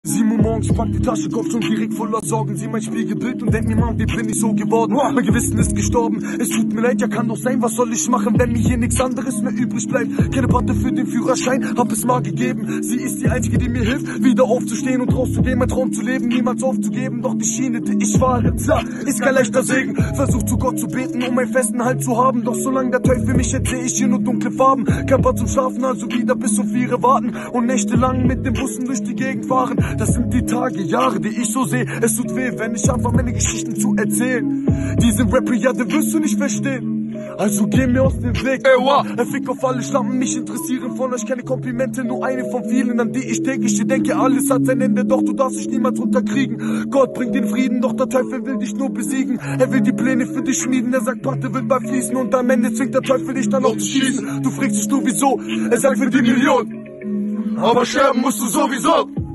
7 Uhr morgens, ich pack die Tasche, Kopf schon direkt voller Sorgen. Sieh mein Spiegelbild und denk mir, Mann, wie bin ich so geworden? Mein Gewissen ist gestorben, es tut mir leid, ja kann doch sein, was soll ich machen, wenn mir hier nichts anderes mehr übrig bleibt? Keine Patte für den Führerschein, hab es mal gegeben. Sie ist die einzige, die mir hilft, wieder aufzustehen und rauszugehen, mein Traum zu leben, niemals aufzugeben. Doch die Schiene, die ich fahre, ist kein leichter Segen. Versuch zu Gott zu beten, um einen festen Halt zu haben. Doch solange der Teufel mich hält, seh ich hier nur dunkle Farben. Kein Bad zum Schlafen, also wieder bis um 4 warten und nächtelang mit den Bussen durch die Gegend fahren. Das sind die Tage, Jahre, die ich so sehe. Es tut weh, wenn ich anfange, meine Geschichten zu erzählen. Diesen Rapper, ja, den wirst du nicht verstehen. Also geh mir aus dem Weg. Ein Fick auf alle Schlampen, mich interessieren von euch keine Komplimente, nur eine von vielen, an die ich täglich denke. Alles hat sein Ende, doch du darfst dich niemals unterkriegen. Gott bringt den Frieden, doch der Teufel will dich nur besiegen. Er will die Pläne für dich schmieden, er sagt, Patte wird bald fließen und am Ende zwingt der Teufel dich dann noch zu schießen. Du fragst dich nur wieso, er sagt für die Million, aber sterben musst du sowieso.